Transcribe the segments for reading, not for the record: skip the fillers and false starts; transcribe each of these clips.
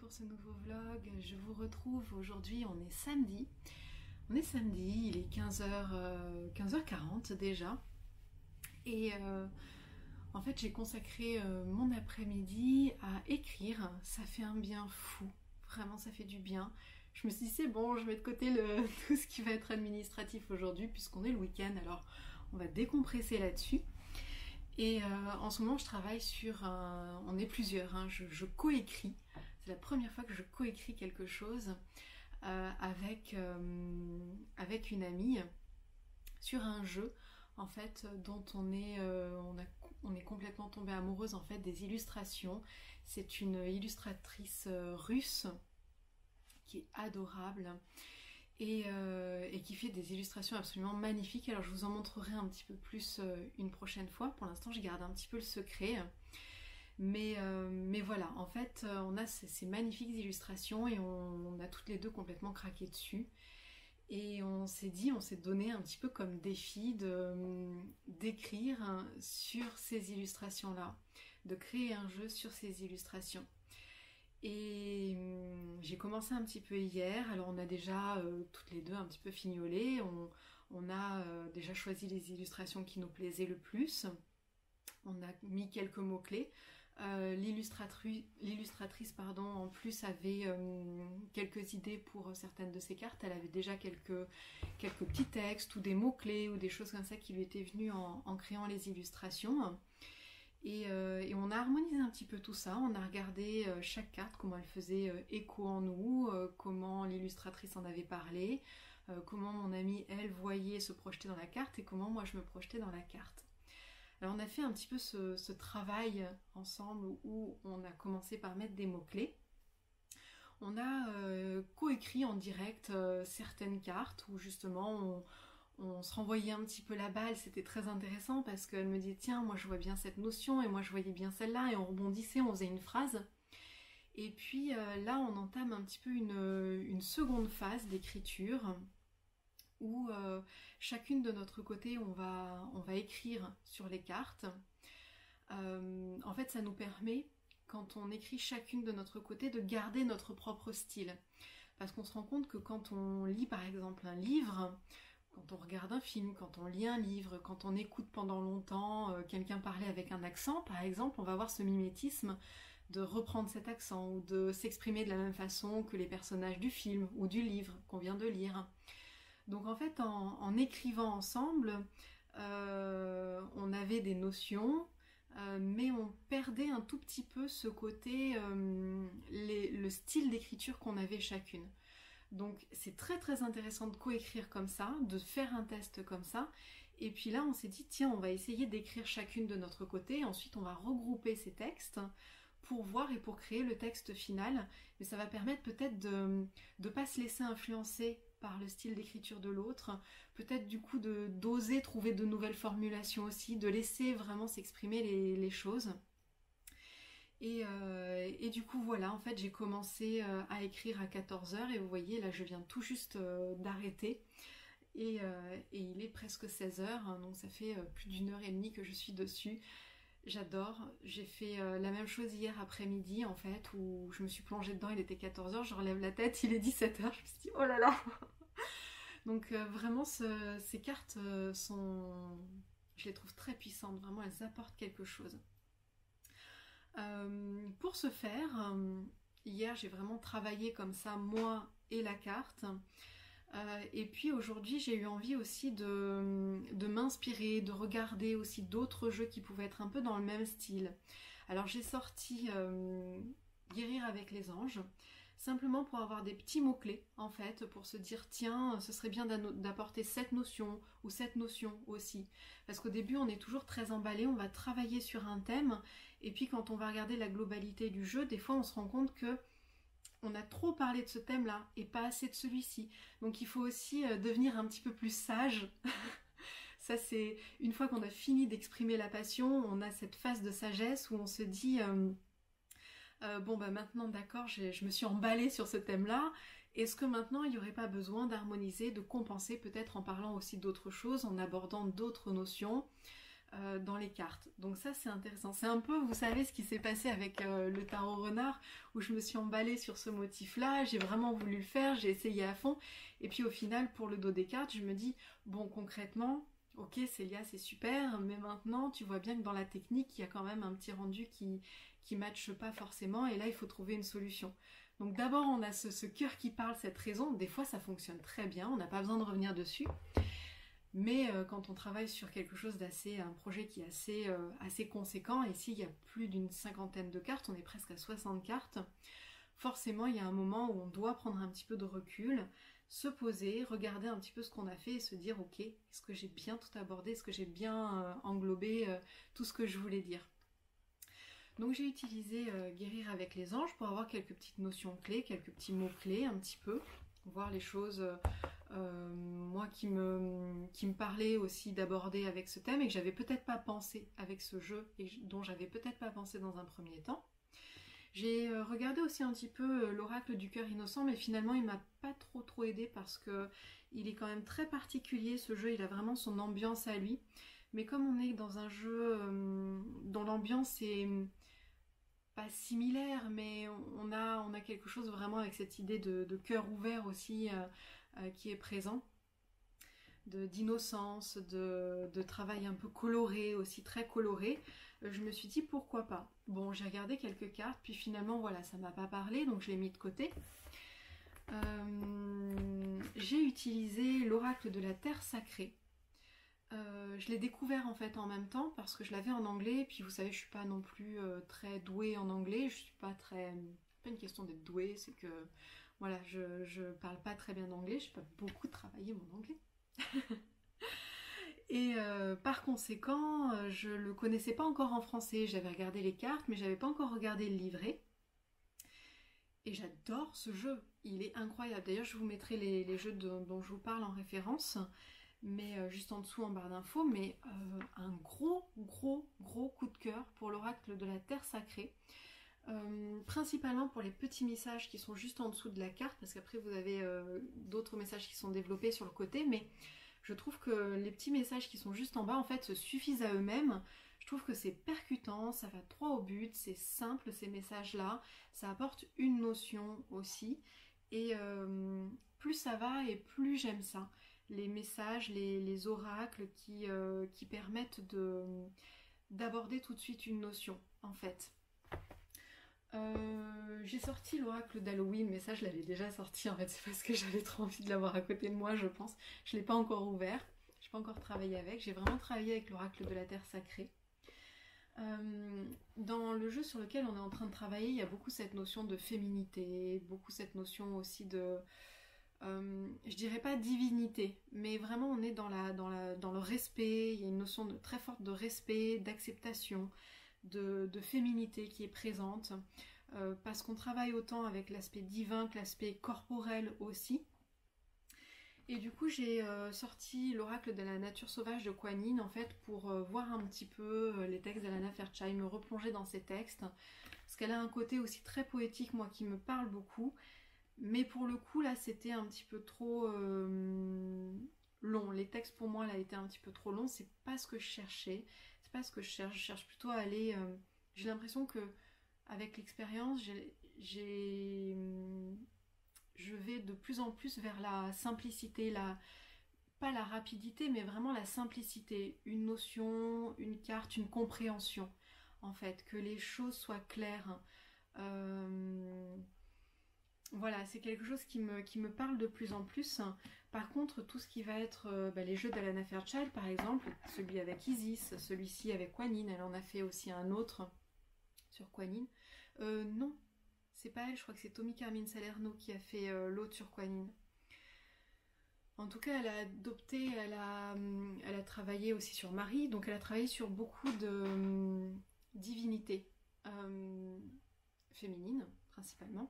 pour ce nouveau vlog. Je vous retrouve aujourd'hui, on est samedi. Il est 15h40 déjà. Et en fait j'ai consacré mon après-midi à écrire. Ça fait un bien fou, vraiment ça fait du bien. Je me suis dit c'est bon, je mets de côté tout ce qui va être administratif aujourd'hui puisqu'on est le week-end, alors on va décompresser là-dessus. Et en ce moment je travaille sur on est plusieurs, hein, je coécris. C'est la première fois que je coécris quelque chose avec une amie sur un jeu en fait dont on est complètement tombé amoureuse en fait des illustrations. C'est une illustratrice russe qui est adorable et qui fait des illustrations absolument magnifiques. Alors je vous en montrerai un petit peu plus une prochaine fois. Pour l'instant je garde un petit peu le secret. Mais voilà, en fait on a ces magnifiques illustrations et on a toutes les deux complètement craqué dessus. Et on s'est donné un petit peu comme défi d'écrire sur ces illustrations-là, de créer un jeu sur ces illustrations. Et j'ai commencé un petit peu hier, alors on a déjà toutes les deux un petit peu fignolé, on a déjà choisi les illustrations qui nous plaisaient le plus, on a mis quelques mots-clés. L'illustratrice en plus avait quelques idées pour certaines de ses cartes. Elle avait déjà quelques petits textes ou des mots-clés ou des choses comme ça qui lui étaient venues en créant les illustrations. Et on a harmonisé un petit peu tout ça. On a regardé chaque carte, comment elle faisait écho en nous, comment l'illustratrice en avait parlé, comment mon amie, elle, voyait se projeter dans la carte et comment moi je me projetais dans la carte. Alors on a fait un petit peu ce travail ensemble où on a commencé par mettre des mots-clés. On a coécrit en direct certaines cartes où justement on se renvoyait un petit peu la balle. C'était très intéressant parce qu'elle me disait tiens moi je vois bien cette notion et moi je voyais bien celle-là, et on rebondissait, on faisait une phrase. Et puis là on entame un petit peu une seconde phase d'écriture où chacune de notre côté on va écrire sur les cartes. En fait ça nous permet, quand on écrit chacune de notre côté, de garder notre propre style, parce qu'on se rend compte que quand on lit par exemple un livre, quand on regarde un film, quand on lit un livre, quand on écoute pendant longtemps quelqu'un parler avec un accent par exemple, on va avoir ce mimétisme de reprendre cet accent ou de s'exprimer de la même façon que les personnages du film ou du livre qu'on vient de lire. Donc en fait, en écrivant ensemble, on avait des notions, mais on perdait un tout petit peu ce côté, le style d'écriture qu'on avait chacune. Donc c'est très très intéressant de coécrire comme ça, de faire un test comme ça. Et puis là, on s'est dit, tiens, on va essayer d'écrire chacune de notre côté. Ensuite, on va regrouper ces textes pour voir et pour créer le texte final. Mais ça va permettre peut-être de ne pas se laisser influencer par le style d'écriture de l'autre, peut-être du coup d'oser trouver de nouvelles formulations aussi, de laisser vraiment s'exprimer les choses. Et du coup voilà, en fait j'ai commencé à écrire à 14h et vous voyez là je viens tout juste d'arrêter et il est presque 16h, hein, donc ça fait plus d'1h30 que je suis dessus. J'adore, j'ai fait la même chose hier après-midi en fait, où je me suis plongée dedans, il était 14h, je relève la tête, il est 17h, je me suis dit oh là là. Donc vraiment ces cartes je les trouve très puissantes, vraiment elles apportent quelque chose. Pour ce faire, hier j'ai vraiment travaillé comme ça, moi et la carte. Et puis aujourd'hui j'ai eu envie aussi de m'inspirer, de regarder aussi d'autres jeux qui pouvaient être un peu dans le même style. Alors j'ai sorti Guérir avec les anges, simplement pour avoir des petits mots-clés en fait, pour se dire tiens, ce serait bien d'apporter cette notion ou cette notion aussi. Parce qu'au début on est toujours très emballé, on va travailler sur un thème, et puis quand on va regarder la globalité du jeu, des fois on se rend compte que on a trop parlé de ce thème-là et pas assez de celui-ci. Donc il faut aussi devenir un petit peu plus sage. Ça c'est une fois qu'on a fini d'exprimer la passion, on a cette phase de sagesse où on se dit bon bah maintenant d'accord, je me suis emballée sur ce thème-là. Est-ce que maintenant il n'y aurait pas besoin d'harmoniser, de compenser peut-être en parlant aussi d'autres choses, en abordant d'autres notions, dans les cartes. Donc ça c'est intéressant. C'est un peu, vous savez, ce qui s'est passé avec le tarot renard, où je me suis emballée sur ce motif-là, j'ai vraiment voulu le faire, j'ai essayé à fond, et puis au final, pour le dos des cartes, je me dis, bon, concrètement, ok Célia, c'est super, mais maintenant, tu vois bien que dans la technique, il y a quand même un petit rendu qui matche pas forcément, et là, il faut trouver une solution. Donc d'abord, on a ce cœur qui parle, cette raison, des fois ça fonctionne très bien, on n'a pas besoin de revenir dessus. Mais quand on travaille sur quelque chose un projet qui est assez conséquent, et ici il y a plus d'une cinquantaine de cartes, on est presque à 60 cartes, forcément il y a un moment où on doit prendre un petit peu de recul, se poser, regarder un petit peu ce qu'on a fait et se dire ok, est-ce que j'ai bien tout abordé, est-ce que j'ai bien englobé tout ce que je voulais dire. Donc j'ai utilisé Guérir avec les anges pour avoir quelques petites notions clés, quelques petits mots clés un petit peu, voir les choses moi qui me parlaient aussi d'aborder avec ce thème et que j'avais peut-être pas pensé avec ce jeu et dont j'avais peut-être pas pensé dans un premier temps. J'ai regardé aussi un petit peu l'oracle du cœur innocent, mais finalement il m'a pas trop aidé parce que il est quand même très particulier ce jeu, il a vraiment son ambiance à lui. Mais comme on est dans un jeu dont l'ambiance est pas similaire, mais on a quelque chose vraiment avec cette idée de cœur ouvert aussi qui est présent, d'innocence, de travail un peu coloré, aussi très coloré. Je me suis dit pourquoi pas. Bon, j'ai regardé quelques cartes, puis finalement voilà, ça m'a pas parlé, donc je l'ai mis de côté. J'ai utilisé l'oracle de la terre sacrée. Je l'ai découvert en fait en même temps parce que je l'avais en anglais, et puis vous savez je suis pas non plus très douée en anglais, je suis pas très... C'est pas une question d'être douée, c'est que voilà, je parle pas très bien anglais, j'ai pas beaucoup travaillé mon anglais. Et par conséquent, je le connaissais pas encore en français, j'avais regardé les cartes mais j'avais pas encore regardé le livret. Et j'adore ce jeu, il est incroyable. D'ailleurs je vous mettrai les jeux dont je vous parle en référence, mais juste en dessous en barre d'infos, mais un gros coup de cœur pour l'oracle de la terre sacrée, principalement pour les petits messages qui sont juste en dessous de la carte, parce qu'après vous avez d'autres messages qui sont développés sur le côté, mais je trouve que les petits messages qui sont juste en bas en fait se suffisent à eux-mêmes. Je trouve que c'est percutant, ça va droit au but, c'est simple ces messages là, ça apporte une notion aussi, et plus ça va et plus j'aime ça. Les messages, les oracles qui permettent d'aborder tout de suite une notion, en fait. J'ai sorti l'oracle d'Halloween, mais ça je l'avais déjà sorti en fait, c'est parce que j'avais trop envie de l'avoir à côté de moi, je pense. Je ne l'ai pas encore ouvert, je n'ai pas encore travaillé avec, j'ai vraiment travaillé avec l'oracle de la terre sacrée. Dans le jeu sur lequel on est en train de travailler, il y a beaucoup cette notion de féminité, beaucoup cette notion aussi de... je dirais pas divinité, mais vraiment on est dans le respect, il y a une notion très forte de respect, d'acceptation, de féminité qui est présente, parce qu'on travaille autant avec l'aspect divin que l'aspect corporel aussi. Et du coup j'ai sorti l'oracle de la nature sauvage de Kuan Yin en fait pour voir un petit peu les textes d'Alana Fairchild, me replonger dans ces textes, parce qu'elle a un côté aussi très poétique, moi qui me parle beaucoup. Mais pour le coup, là, c'était un petit peu trop long. Les textes, pour moi, là, étaient un petit peu trop longs. C'est pas ce que je cherchais. C'est pas ce que je cherche. Je cherche plutôt à aller... j'ai l'impression que avec l'expérience, je vais de plus en plus vers la simplicité, pas la rapidité, mais vraiment la simplicité. Une notion, une carte, une compréhension, en fait. Que les choses soient claires. Voilà, c'est quelque chose qui me parle de plus en plus. Par contre, tout ce qui va être les jeux d'Alana Fairchild, par exemple, celui avec Isis, celui-ci avec Kuan Yin, elle en a fait aussi un autre sur Kuan Yin. Non, c'est pas elle, je crois que c'est Tommy Carmine Salerno qui a fait l'autre sur Kuan Yin. En tout cas, elle a adopté, elle a travaillé aussi sur Marie, donc elle a travaillé sur beaucoup de divinités féminines, principalement.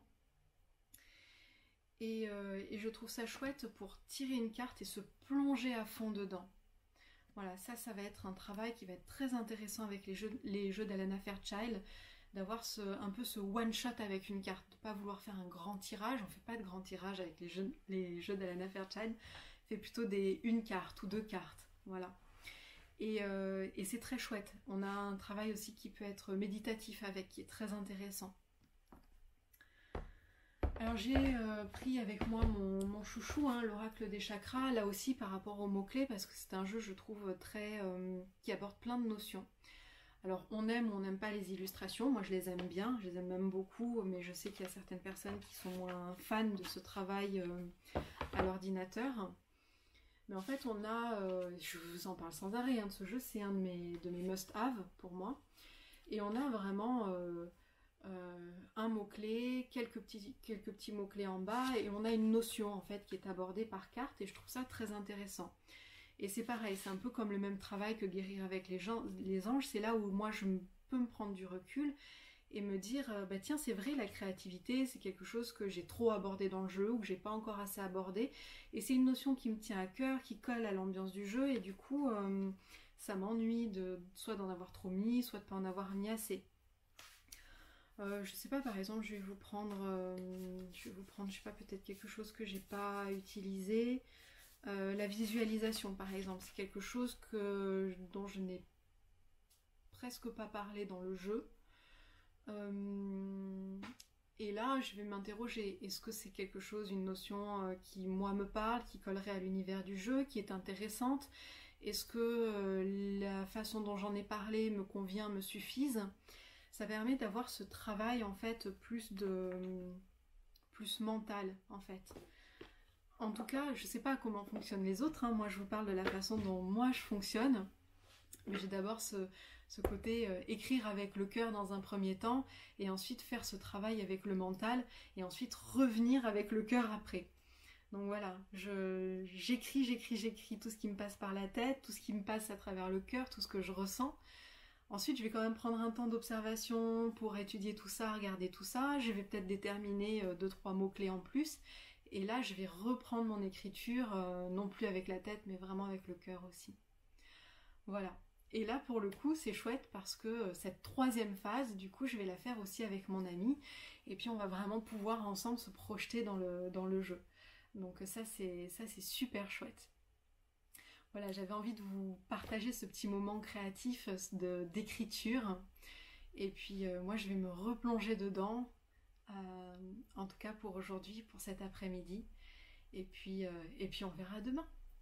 Et je trouve ça chouette pour tirer une carte et se plonger à fond dedans. Voilà, ça va être un travail qui va être très intéressant avec les jeux d'Alana Fairchild, d'avoir un peu ce one-shot avec une carte, de ne pas vouloir faire un grand tirage. On ne fait pas de grand tirage avec les jeux d'Alana Fairchild, on fait plutôt une carte ou deux cartes. Voilà. Et c'est très chouette. On a un travail aussi qui peut être méditatif avec, qui est très intéressant. Alors j'ai pris avec moi mon chouchou, hein, l'oracle des chakras, là aussi par rapport aux mots-clés, parce que c'est un jeu, je trouve, qui apporte plein de notions. Alors on aime ou on n'aime pas les illustrations, moi je les aime bien, je les aime même beaucoup, mais je sais qu'il y a certaines personnes qui sont moins fans de ce travail à l'ordinateur. Mais en fait on a, je vous en parle sans arrêt, hein, de ce jeu, c'est un de mes must-have pour moi. Et on a vraiment un mot-clé, quelques petits mots-clés en bas, et on a une notion en fait qui est abordée par carte, et je trouve ça très intéressant. Et c'est pareil, c'est un peu comme le même travail que guérir avec les anges, c'est là où moi je peux me prendre du recul et me dire, bah tiens c'est vrai, la créativité c'est quelque chose que j'ai trop abordé dans le jeu ou que j'ai pas encore assez abordé, et c'est une notion qui me tient à cœur, qui colle à l'ambiance du jeu, et du coup ça m'ennuie soit d'en avoir trop mis, soit de pas en avoir mis assez. Je sais pas, par exemple, je vais vous prendre, je sais pas, peut-être quelque chose que j'ai pas utilisé. La visualisation, par exemple, c'est quelque chose dont je n'ai presque pas parlé dans le jeu. Et là, je vais m'interroger, est-ce que c'est quelque chose, une notion qui, moi, me parle, qui collerait à l'univers du jeu, qui est intéressante? Est-ce que la façon dont j'en ai parlé me convient, me suffise? Ça permet d'avoir ce travail, en fait, plus mental, en fait. En tout cas, je ne sais pas comment fonctionnent les autres, hein. Moi je vous parle de la façon dont moi je fonctionne, mais j'ai d'abord ce côté écrire avec le cœur dans un premier temps, et ensuite faire ce travail avec le mental, et ensuite revenir avec le cœur après. Donc voilà, j'écris tout ce qui me passe par la tête, tout ce qui me passe à travers le cœur, tout ce que je ressens. Ensuite, je vais quand même prendre un temps d'observation pour étudier tout ça, regarder tout ça. Je vais peut-être déterminer 2-3 mots-clés en plus. Et là, je vais reprendre mon écriture, non plus avec la tête, mais vraiment avec le cœur aussi. Voilà. Et là, pour le coup, c'est chouette parce que cette troisième phase, du coup, je vais la faire aussi avec mon ami. Et puis, on va vraiment pouvoir ensemble se projeter dans le jeu. Donc ça, c'est super chouette. Voilà, j'avais envie de vous partager ce petit moment créatif d'écriture. Et puis, moi, je vais me replonger dedans. En tout cas pour aujourd'hui, pour cet après-midi. Et puis on verra demain.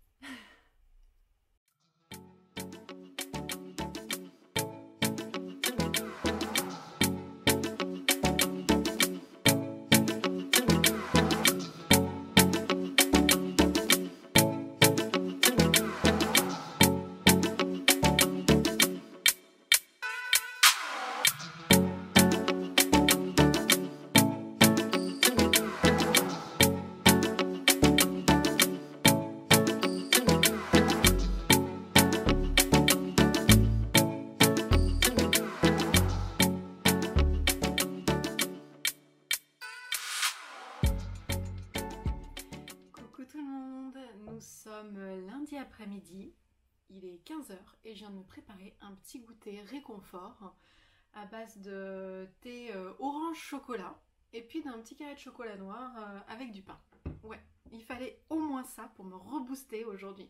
Nous sommes lundi après-midi, il est 15h et je viens de me préparer un petit goûter réconfort à base de thé orange chocolat et puis d'un petit carré de chocolat noir avec du pain. Ouais, il fallait au moins ça pour me rebooster aujourd'hui.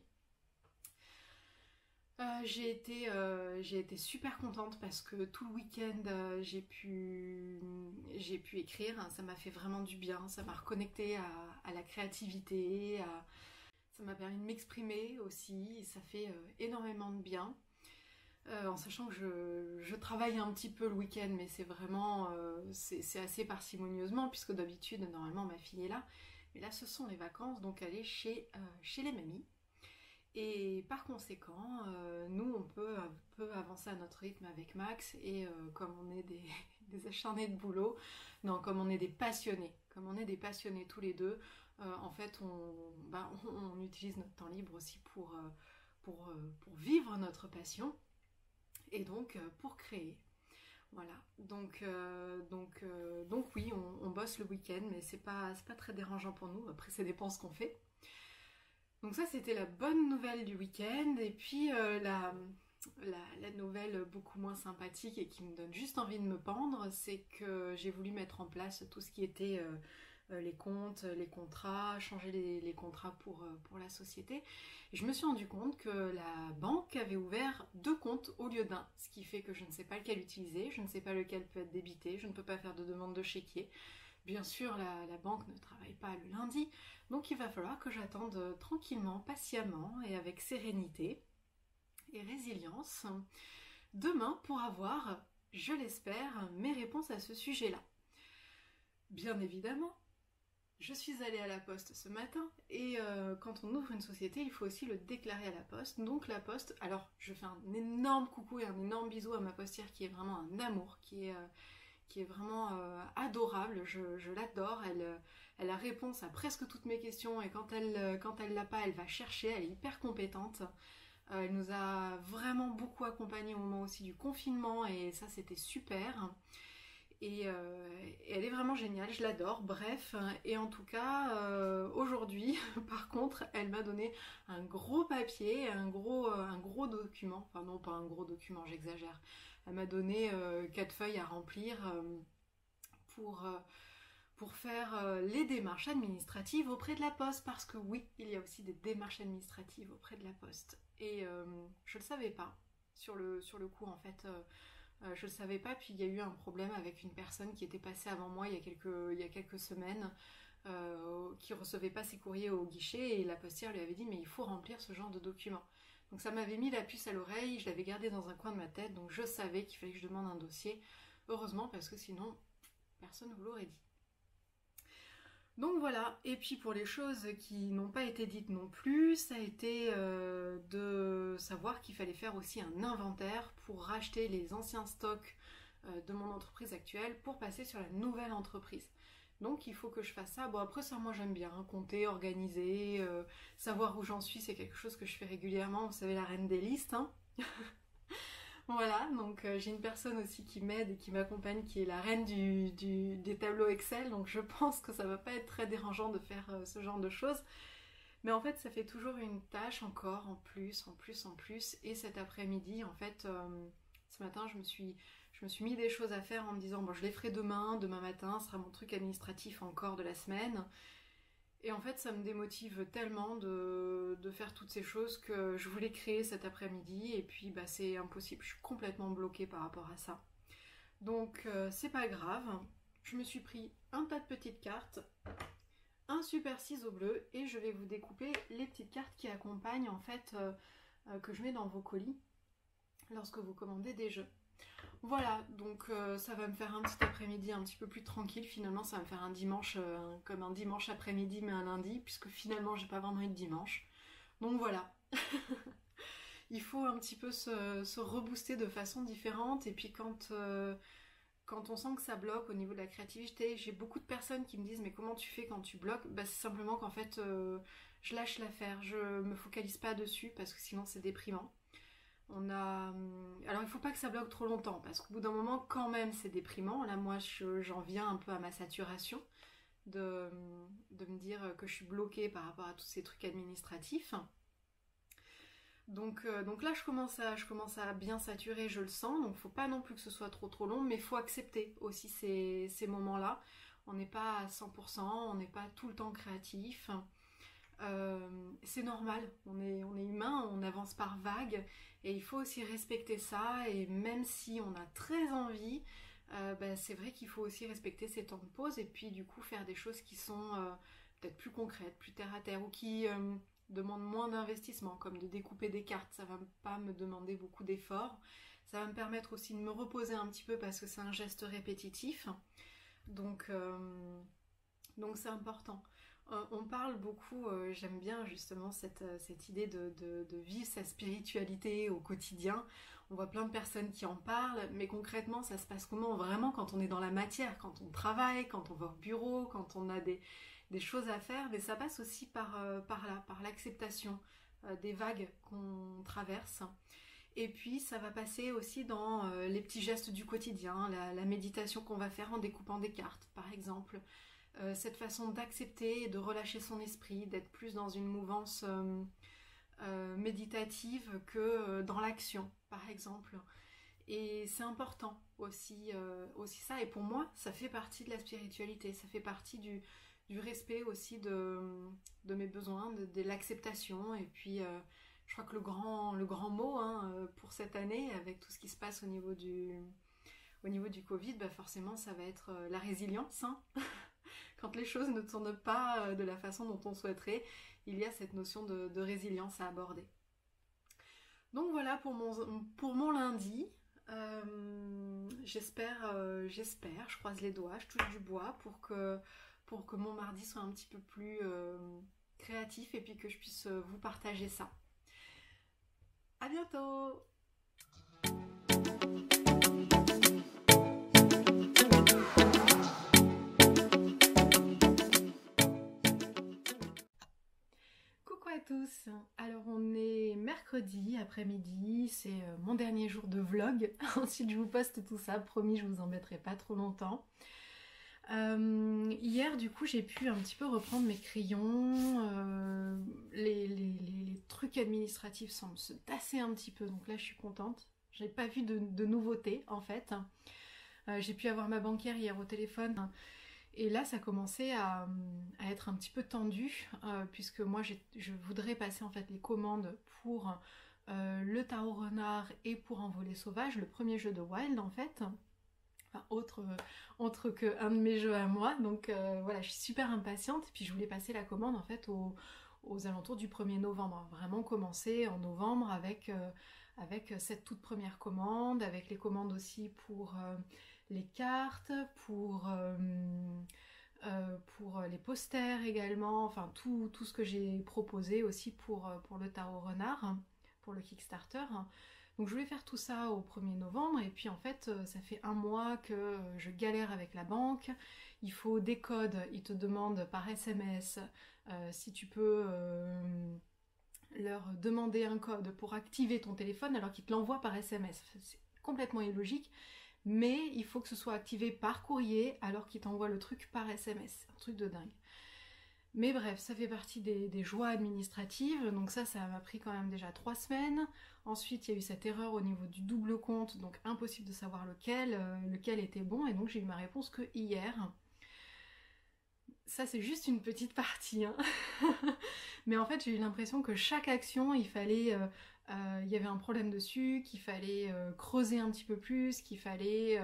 J'ai été super contente parce que tout le week-end j'ai pu écrire, hein, ça m'a fait vraiment du bien, ça m'a reconnecté à la créativité, ça m'a permis de m'exprimer aussi, et ça fait énormément de bien. En sachant que je travaille un petit peu le week-end, mais c'est vraiment c'est assez parcimonieusement, puisque d'habitude normalement ma fille est là, mais là ce sont les vacances, donc elle est chez les mamies. Et par conséquent, nous on peut avancer à notre rythme avec Max, et comme on est des acharnés de boulot, non, comme on est des passionnés tous les deux, en fait on utilise notre temps libre aussi pour vivre notre passion, et donc pour créer. Voilà, donc oui, on bosse le week-end, mais c'est pas très dérangeant pour nous, après ça dépend ce qu'on fait. Donc ça, c'était la bonne nouvelle du week-end. Et puis la nouvelle beaucoup moins sympathique et qui me donne juste envie de me pendre, c'est que j'ai voulu mettre en place tout ce qui était les comptes, les contrats, changer les contrats pour la société. Et je me suis rendu compte que la banque avait ouvert 2 comptes au lieu d'un, ce qui fait que je ne sais pas lequel utiliser, je ne sais pas lequel peut être débité, je ne peux pas faire de demande de chéquier. Bien sûr, la banque ne travaille pas le lundi, donc il va falloir que j'attende tranquillement, patiemment et avec sérénité et résilience demain pour avoir, je l'espère, mes réponses à ce sujet-là. Bien évidemment, je suis allée à la poste ce matin et quand on ouvre une société, il faut aussi le déclarer à la poste. Donc la poste, alors je fais un énorme coucou et un énorme bisou à ma postière qui est vraiment un amour, qui est vraiment adorable, je l'adore, elle a réponse à presque toutes mes questions et quand elle l'a pas, elle va chercher, elle est hyper compétente. Elle nous a vraiment beaucoup accompagnés au moment aussi du confinement et ça c'était super. Et elle est vraiment géniale, je l'adore, bref. Et en tout cas, aujourd'hui, par contre, elle m'a donné un gros papier, un gros document. Enfin non, pas un gros document, j'exagère. Elle m'a donné 4 feuilles à remplir pour, euh, pour faire les démarches administratives auprès de la poste. Parce que oui, il y a aussi des démarches administratives auprès de la poste. Et je ne le savais pas sur le coup, en fait. Je ne le savais pas, puis il y a eu un problème avec une personne qui était passée avant moi il y a quelques semaines, qui ne recevait pas ses courriers au guichet, et la postière lui avait dit mais il faut remplir ce genre de document. Donc ça m'avait mis la puce à l'oreille, je l'avais gardé dans un coin de ma tête, donc je savais qu'il fallait que je demande un dossier, heureusement parce que sinon personne ne vous l'aurait dit. Donc voilà, et puis pour les choses qui n'ont pas été dites non plus, ça a été de savoir qu'il fallait faire aussi un inventaire pour racheter les anciens stocks de mon entreprise actuelle pour passer sur la nouvelle entreprise. Donc il faut que je fasse ça. Bon après ça moi j'aime bien, hein, compter, organiser, savoir où j'en suis, c'est quelque chose que je fais régulièrement, vous savez la reine des listes. Hein. Voilà, donc j'ai une personne aussi qui m'aide et qui m'accompagne, qui est la reine des tableaux Excel, donc je pense que ça va pas être très dérangeant de faire ce genre de choses. Mais en fait, ça fait toujours une tâche encore, en plus, et cet après-midi, en fait, ce matin, je me suis mis des choses à faire en me disant, bon, je les ferai demain matin, ce sera mon truc administratif encore de la semaine. Et en fait, ça me démotive tellement de faire toutes ces choses que je voulais créer cet après-midi. Et puis, bah, c'est impossible. Je suis complètement bloquée par rapport à ça. Donc, c'est pas grave. Je me suis pris un tas de petites cartes, un super ciseau bleu, et je vais vous découper les petites cartes qui accompagnent, en fait, que je mets dans vos colis lorsque vous commandez des jeux. Voilà, donc ça va me faire un petit après-midi un petit peu plus tranquille. Finalement, ça va me faire un dimanche comme un dimanche après-midi, mais un lundi, puisque finalement, j'ai pas vraiment eu de dimanche. Donc voilà. Il faut un petit peu se rebooster de façon différente. Et puis quand on sent que ça bloque au niveau de la créativité, j'ai beaucoup de personnes qui me disent mais comment tu fais quand tu bloques? Bah, c'est simplement qu'en fait, je lâche l'affaire. Je me focalise pas dessus parce que sinon c'est déprimant. Alors il faut pas que ça bloque trop longtemps parce qu'au bout d'un moment quand même c'est déprimant. Là moi j'en viens un peu à ma saturation de me dire que je suis bloquée par rapport à tous ces trucs administratifs. Donc là je commence à bien saturer, je le sens, donc faut pas non plus que ce soit trop long, mais faut accepter aussi ces moments-là. On n'est pas à 100%, on n'est pas tout le temps créatif. C'est normal, on est humain, on avance par vagues et il faut aussi respecter ça. Et même si on a très envie, c'est vrai qu'il faut aussi respecter ces temps de pause et puis du coup faire des choses qui sont peut-être plus concrètes, plus terre à terre ou qui demandent moins d'investissement, comme de découper des cartes. Ça va pas me demander beaucoup d'efforts, ça va me permettre aussi de me reposer un petit peu parce que c'est un geste répétitif, donc c'est important. On parle beaucoup, j'aime bien justement cette idée de vivre sa spiritualité au quotidien. On voit plein de personnes qui en parlent, mais concrètement ça se passe comment vraiment quand on est dans la matière, quand on travaille, quand on va au bureau, quand on a des choses à faire, mais ça passe aussi par là, par l'acceptation des vagues qu'on traverse. Et puis ça va passer aussi dans les petits gestes du quotidien, la méditation qu'on va faire en découpant des cartes par exemple. Cette façon d'accepter et de relâcher son esprit, d'être plus dans une mouvance méditative que dans l'action, par exemple. Et c'est important aussi ça. Et pour moi, ça fait partie de la spiritualité, ça fait partie du respect aussi de mes besoins, de l'acceptation. Et puis je crois que le grand mot hein, pour cette année, avec tout ce qui se passe au niveau du Covid, bah forcément ça va être la résilience. Hein. Quand les choses ne tournent pas de la façon dont on souhaiterait, il y a cette notion de résilience à aborder. Donc voilà pour mon lundi. J'espère, je croise les doigts, je touche du bois pour que mon mardi soit un petit peu plus créatif et puis que je puisse vous partager ça. À bientôt! Coucou à tous! Alors on est mercredi après-midi, c'est mon dernier jour de vlog. Ensuite je vous poste tout ça, promis je vous embêterai pas trop longtemps. Hier du coup j'ai pu un petit peu reprendre mes crayons, les trucs administratifs semblent se tasser un petit peu, donc là je suis contente. J'ai pas vu de nouveautés en fait. J'ai pu avoir ma banquière hier au téléphone et là ça commençait à être un petit peu tendu puisque moi je voudrais passer en fait les commandes pour le tarot renard et pour Envolée sauvage, le premier jeu de Wild en fait. Enfin, autre qu'un de mes jeux à moi, donc voilà, je suis super impatiente, et puis je voulais passer la commande en fait aux alentours du 1er novembre, vraiment commencer en novembre avec cette toute première commande, avec les commandes aussi pour les cartes, pour les posters également, enfin tout ce que j'ai proposé aussi pour le tarot renard, pour le Kickstarter. Donc je voulais faire tout ça au 1er novembre et puis en fait ça fait un mois que je galère avec la banque. Il faut des codes, ils te demandent par SMS si tu peux leur demander un code pour activer ton téléphone alors qu'ils te l'envoient par SMS. C'est complètement illogique, mais il faut que ce soit activé par courrier alors qu'ils t'envoient le truc par SMS. C'est un truc de dingue. Mais bref, ça fait partie des joies administratives, donc ça m'a pris quand même déjà 3 semaines. Ensuite, il y a eu cette erreur au niveau du double compte, donc impossible de savoir lequel était bon, et donc j'ai eu ma réponse que hier. Ça, c'est juste une petite partie, hein. Mais en fait, j'ai eu l'impression que chaque action, il y avait un problème dessus, qu'il fallait creuser un petit peu plus, qu'il fallait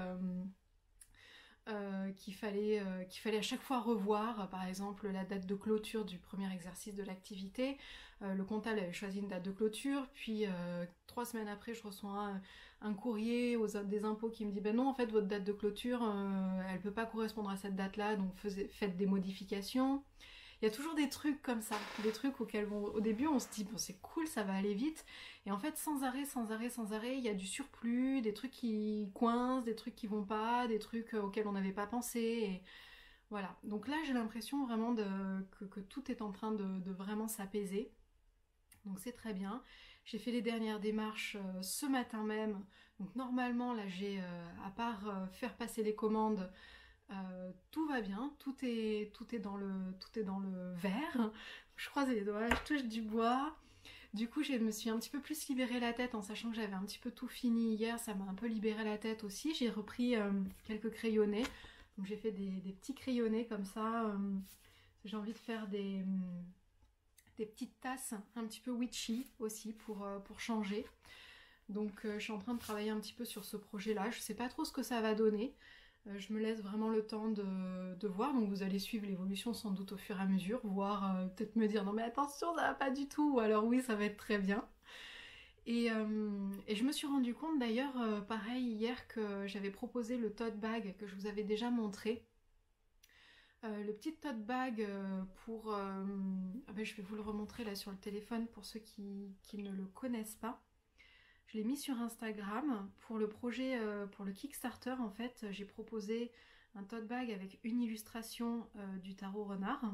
à chaque fois revoir, par exemple la date de clôture du premier exercice de l'activité. Le comptable avait choisi une date de clôture, puis 3 semaines après je reçois un courrier des impôts qui me dit ben non, en fait votre date de clôture elle peut pas correspondre à cette date là, donc faites des modifications. Il y a toujours des trucs comme ça, des trucs auxquels au début on se dit bon c'est cool, ça va aller vite, et en fait sans arrêt, il y a du surplus, des trucs qui coincent, des trucs qui vont pas, des trucs auxquels on n'avait pas pensé, et voilà. Donc là j'ai l'impression vraiment que tout est en train de vraiment s'apaiser, donc c'est très bien. J'ai fait les dernières démarches ce matin même, donc normalement là j'ai, à part faire passer les commandes, tout va bien, tout est dans le vert. Je croise les doigts, je touche du bois. Du coup, je me suis un petit peu plus libéré la tête en sachant que j'avais un petit peu tout fini hier. Ça m'a un peu libéré la tête aussi. J'ai repris quelques crayonnés. Donc j'ai fait des petits crayonnés comme ça. J'ai envie de faire des petites tasses un petit peu witchy aussi pour changer. Donc je suis en train de travailler un petit peu sur ce projet-là. Je sais pas trop ce que ça va donner. Je me laisse vraiment le temps de voir, donc vous allez suivre l'évolution sans doute au fur et à mesure, voire peut-être me dire non mais attention ça va pas du tout, ou alors oui ça va être très bien. Et je me suis rendu compte d'ailleurs, pareil hier, que j'avais proposé le tote bag que je vous avais déjà montré. Le petit tote bag pour... je vais vous le remontrer là sur le téléphone pour ceux qui ne le connaissent pas. Je l'ai mis sur Instagram pour le projet, pour le Kickstarter en fait. J'ai proposé un tote bag avec une illustration du tarot renard.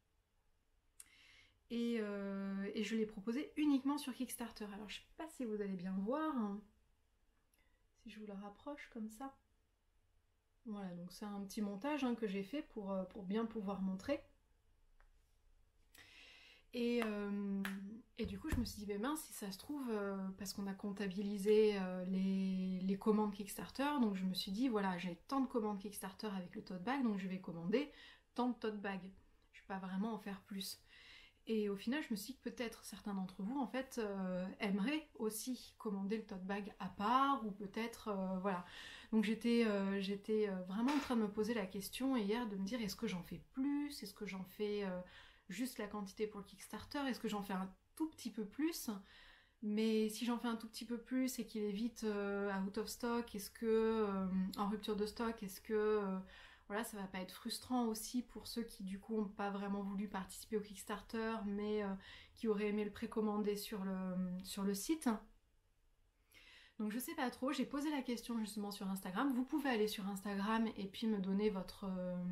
Et je l'ai proposé uniquement sur Kickstarter. Alors je sais pas si vous allez bien voir. Hein, si je vous le rapproche comme ça. Voilà, donc c'est un petit montage hein, que j'ai fait pour bien pouvoir montrer. Et du coup je me suis dit, ben mince, si ça se trouve, parce qu'on a comptabilisé les commandes Kickstarter, donc je me suis dit, voilà, j'ai tant de commandes Kickstarter avec le tote bag, donc je vais commander tant de tote bag. pas vraiment en faire plus. Et au final, je me suis dit que peut-être certains d'entre vous, en fait, aimeraient aussi commander le tote bag à part, ou peut-être, voilà. Donc j'étais vraiment en train de me poser la question hier, de me dire, est-ce que j'en fais plus? Est-ce que j'en fais juste la quantité pour le Kickstarter? Est-ce que j'en fais un tout petit peu plus? Mais si j'en fais un tout petit peu plus et qu'il est vite out of stock, est-ce que, en rupture de stock, est-ce que voilà, ça va pas être frustrant aussi pour ceux qui du coup n'ont pas vraiment voulu participer au Kickstarter, mais qui auraient aimé le précommander sur le site. Donc je sais pas trop, j'ai posé la question justement sur Instagram. Vous pouvez aller sur Instagram et puis me donner votre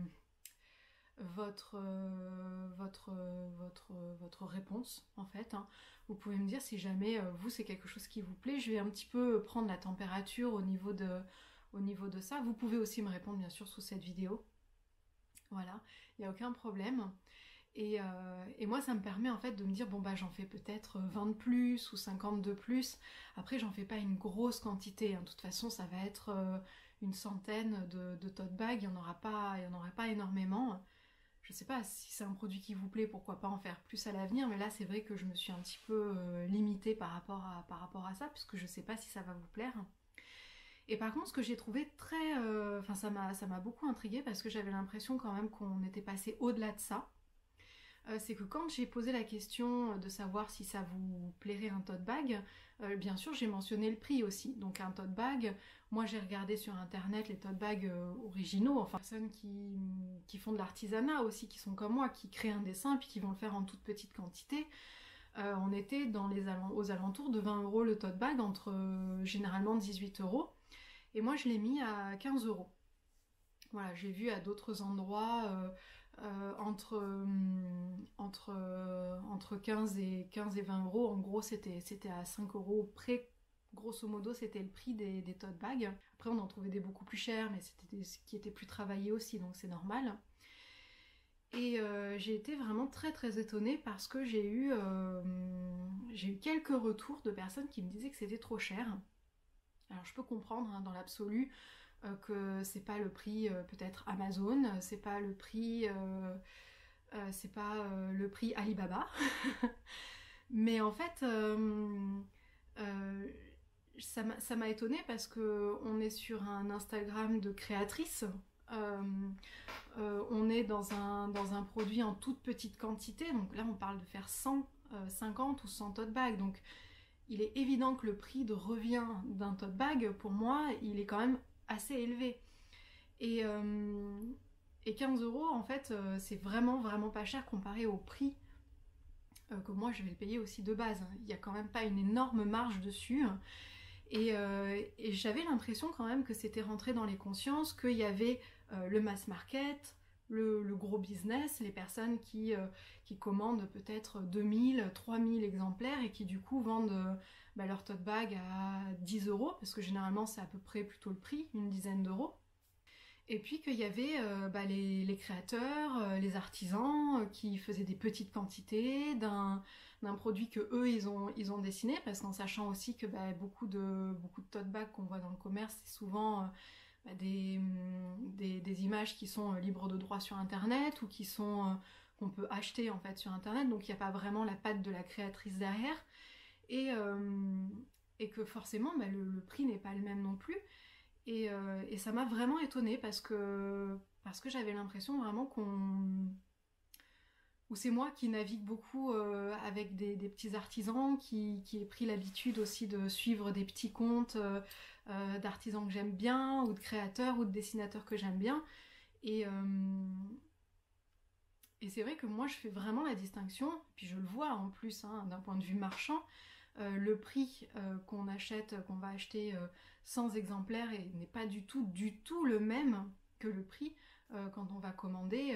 réponse en fait, hein. Vous pouvez me dire si jamais vous c'est quelque chose qui vous plaît. Je vais un petit peu prendre la température au niveau de ça. Vous pouvez aussi me répondre bien sûr sous cette vidéo, voilà, il n'y a aucun problème. Et moi ça me permet en fait de me dire bon bah j'en fais peut-être 20 de plus ou 50 de plus. Après j'en fais pas une grosse quantité, hein. De toute façon ça va être une centaine de tote bags, il n'y en aura pas énormément. Je sais pas si c'est un produit qui vous plaît, pourquoi pas en faire plus à l'avenir, mais là c'est vrai que je me suis un petit peu limitée par rapport à ça, puisque je sais pas si ça va vous plaire. Et par contre, ce que j'ai trouvé très... Enfin, ça m'a beaucoup intriguée, parce que j'avais l'impression quand même qu'on était passé au-delà de ça. C'est que quand j'ai posé la question de savoir si ça vous plairait un tote bag, bien sûr j'ai mentionné le prix aussi. Donc un tote bag, moi j'ai regardé sur internet les tote bags originaux, enfin personnes qui font de l'artisanat aussi, qui sont comme moi, qui créent un dessin puis qui vont le faire en toute petite quantité. On était aux alentours de 20 € le tote bag, entre généralement 18 €. Et moi je l'ai mis à 15 €. Voilà, j'ai vu à d'autres endroits entre 15 et 20 €. En gros, c'était à 5 € près. Grosso modo, c'était le prix des tote bags. Après, on en trouvait des beaucoup plus chers, mais c'était ce qui était plus travaillé aussi, donc c'est normal. Et j'ai été vraiment très très étonnée, parce que j'ai eu quelques retours de personnes qui me disaient que c'était trop cher. Alors je peux comprendre, hein, dans l'absolu, que c'est pas le prix peut-être Amazon, c'est pas le prix Alibaba. Mais en fait ça m'a étonnée, parce que on est sur un Instagram de créatrice, on est dans un produit en toute petite quantité, donc là on parle de faire 150 ou 100 tote bags, donc il est évident que le prix de revient d'un tote bag, pour moi, il est quand même assez élevé. Et 15 € en fait, c'est vraiment vraiment pas cher comparé au prix que moi je vais le payer aussi de base. Il n'y a quand même pas une énorme marge dessus. Et j'avais l'impression quand même que c'était rentré dans les consciences, qu'il y avait le mass market, le gros business, les personnes qui commandent peut-être 2000, 3000 exemplaires et qui du coup vendent leur tote bag à 10 €, parce que généralement c'est à peu près plutôt le prix, une dizaine d'euros. Et puis qu'il y avait les créateurs, les artisans qui faisaient des petites quantités d'un produit que eux ils ont dessiné, parce qu'en sachant aussi que beaucoup de tote bags qu'on voit dans le commerce, c'est souvent des images qui sont libres de droit sur internet, ou qui sont qu'on peut acheter en fait sur internet, donc il n'y a pas vraiment la patte de la créatrice derrière, et que forcément le prix n'est pas le même non plus. Et ça m'a vraiment étonnée, parce que j'avais l'impression vraiment ou c'est moi qui navigue beaucoup avec des petits artisans, qui ai pris l'habitude aussi de suivre des petits comptes d'artisans que j'aime bien, ou de créateurs ou de dessinateurs que j'aime bien. Et c'est vrai que moi je fais vraiment la distinction, puis je le vois en plus, hein, d'un point de vue marchand, le prix qu'on va acheter 100 exemplaires n'est pas du tout le même que le prix quand on va commander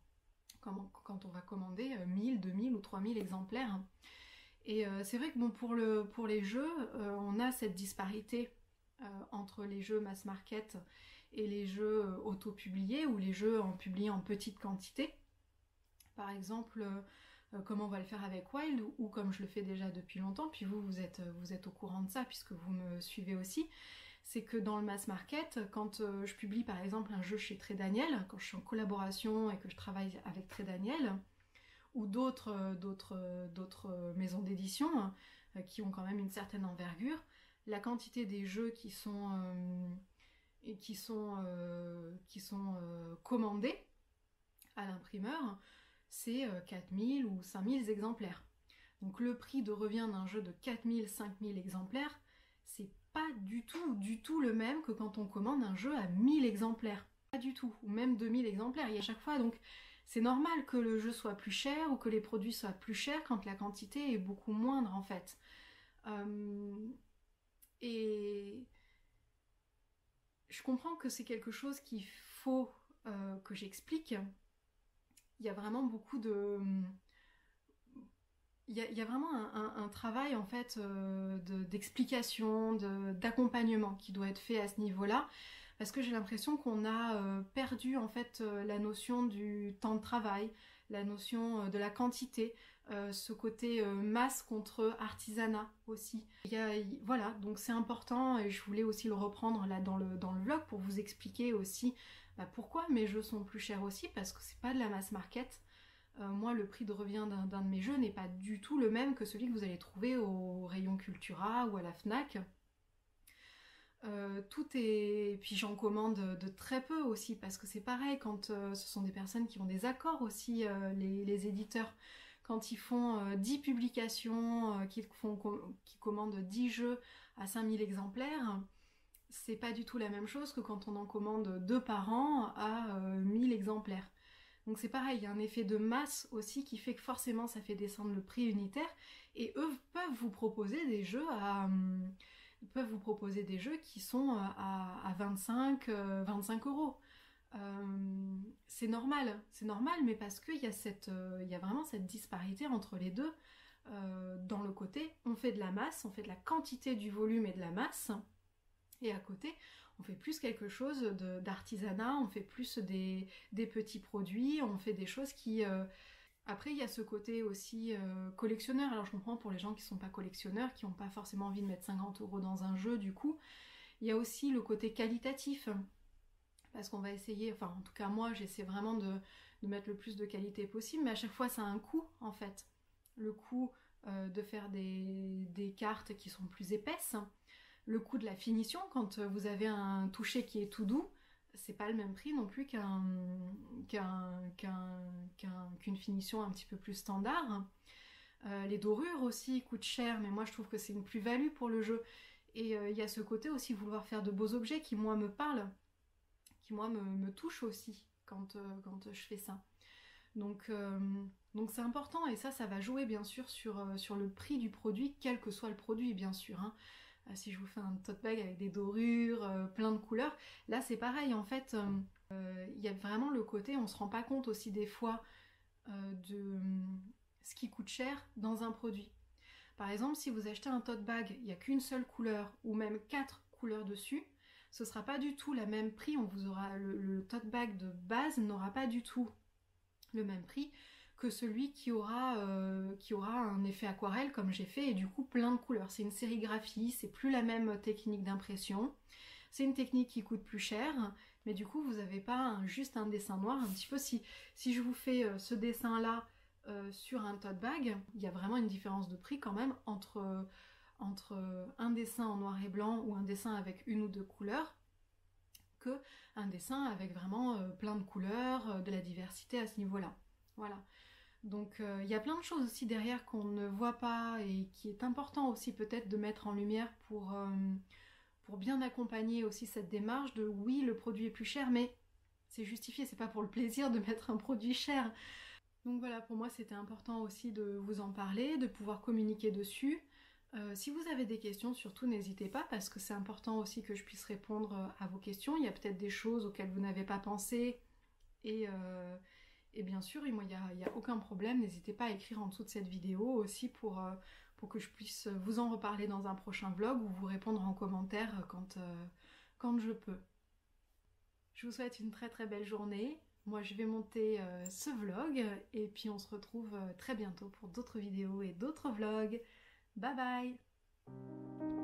1000, 2000 ou 3000 exemplaires. Et c'est vrai que bon, pour les jeux, on a cette disparité entre les jeux mass market et les jeux auto-publiés, ou les jeux publiés en petite quantité. Par exemple, comme on va le faire avec Wild, ou comme je le fais déjà depuis longtemps, puis vous êtes au courant de ça puisque vous me suivez aussi, c'est que dans le mass market, quand je publie par exemple un jeu chez Très Daniel, quand je suis en collaboration et que je travaille avec Très Daniel, ou d'autres maisons d'édition qui ont quand même une certaine envergure, la quantité des jeux qui sont commandés à l'imprimeur, c'est 4000 ou 5000 exemplaires. Donc le prix de revient d'un jeu de 4000, 5000 exemplaires, c'est pas du tout le même que quand on commande un jeu à 1000 exemplaires. Pas du tout, ou même 2000 exemplaires. Et à chaque fois, donc c'est normal que le jeu soit plus cher ou que les produits soient plus chers quand la quantité est beaucoup moindre en fait. Et je comprends que c'est quelque chose qu'il faut que j'explique. Il y a vraiment beaucoup de... Il y a vraiment un travail en fait d'explication, d'accompagnement qui doit être fait à ce niveau-là, parce que j'ai l'impression qu'on a perdu en fait la notion du temps de travail, la notion de la quantité, ce côté masse contre artisanat aussi. Voilà, donc c'est important et je voulais aussi le reprendre là dans le vlog pour vous expliquer aussi pourquoi mes jeux sont plus chers aussi, parce que c'est pas de la mass market. Moi, le prix de revient d'un de mes jeux n'est pas du tout le même que celui que vous allez trouver au rayon Cultura ou à la Fnac. Tout est... Puis j'en commande de très peu aussi, parce que c'est pareil, quand ce sont des personnes qui ont des accords aussi, les éditeurs, quand ils font 10 publications, qui commandent 10 jeux à 5000 exemplaires, c'est pas du tout la même chose que quand on en commande 2 par an à 1000 exemplaires. Donc c'est pareil, il y a un effet de masse aussi qui fait que forcément ça fait descendre le prix unitaire, et eux peuvent vous proposer des jeux qui sont à 25 euros. C'est normal, mais parce qu'il y a vraiment cette disparité entre les deux. Dans le côté, on fait de la masse, on fait de la quantité, du volume et de la masse, et à côté, on fait plus quelque chose d'artisanat, on fait plus des petits produits, on fait des choses qui... Après, il y a ce côté aussi collectionneur. Alors je comprends pour les gens qui ne sont pas collectionneurs, qui n'ont pas forcément envie de mettre 50 euros dans un jeu, du coup. Il y a aussi le côté qualitatif, parce qu'on va essayer, enfin en tout cas moi, j'essaie vraiment de mettre le plus de qualité possible, mais à chaque fois ça a un coût en fait. Le coût de faire des cartes qui sont plus épaisses, le coût de la finition, quand vous avez un toucher qui est tout doux, c'est pas le même prix non plus qu'une finition un petit peu plus standard. Les dorures aussi coûtent cher, mais moi je trouve que c'est une plus-value pour le jeu. Et il y a ce côté aussi vouloir faire de beaux objets qui moi me parle, qui moi me touche aussi quand je fais ça. Donc c'est important, et ça va jouer bien sûr sur le prix du produit, quel que soit le produit bien sûr, hein. Si je vous fais un tote bag avec des dorures, plein de couleurs, là c'est pareil en fait, il y a vraiment le côté, on se rend pas compte aussi des fois de ce qui coûte cher dans un produit. Par exemple, si vous achetez un tote bag, il n'y a qu'une seule couleur ou même 4 couleurs dessus, ce sera pas du tout le même prix, le tote bag de base n'aura pas du tout le même prix que celui qui aura un effet aquarelle comme j'ai fait, et du coup plein de couleurs. C'est une sérigraphie, c'est plus la même technique d'impression, c'est une technique qui coûte plus cher, mais du coup vous n'avez pas juste un dessin noir. Un petit peu si je vous fais ce dessin là sur un tote bag, il y a vraiment une différence de prix quand même entre un dessin en noir et blanc ou un dessin avec une ou deux couleurs, que un dessin avec vraiment plein de couleurs, de la diversité à ce niveau-là. Voilà. Donc il y a plein de choses aussi derrière qu'on ne voit pas, et qui est important aussi peut-être de mettre en lumière pour bien accompagner aussi cette démarche de oui, le produit est plus cher, mais c'est justifié, c'est pas pour le plaisir de mettre un produit cher. Donc voilà, pour moi c'était important aussi de vous en parler, de pouvoir communiquer dessus. Si vous avez des questions, surtout n'hésitez pas, parce que c'est important aussi que je puisse répondre à vos questions. Il y a peut-être des choses auxquelles vous n'avez pas pensé, et bien sûr, il n'y a aucun problème, n'hésitez pas à écrire en dessous de cette vidéo aussi pour que je puisse vous en reparler dans un prochain vlog, ou vous répondre en commentaire quand je peux. Je vous souhaite une très très belle journée. Moi je vais monter ce vlog, et puis on se retrouve très bientôt pour d'autres vidéos et d'autres vlogs. Bye bye!